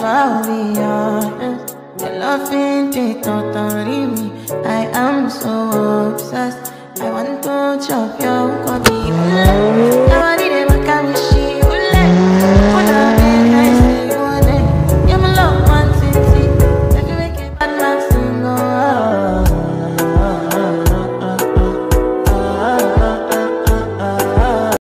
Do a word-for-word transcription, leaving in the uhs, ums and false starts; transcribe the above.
I'll be honest. Your love ain't it totally me. I am so obsessed. I want to chop your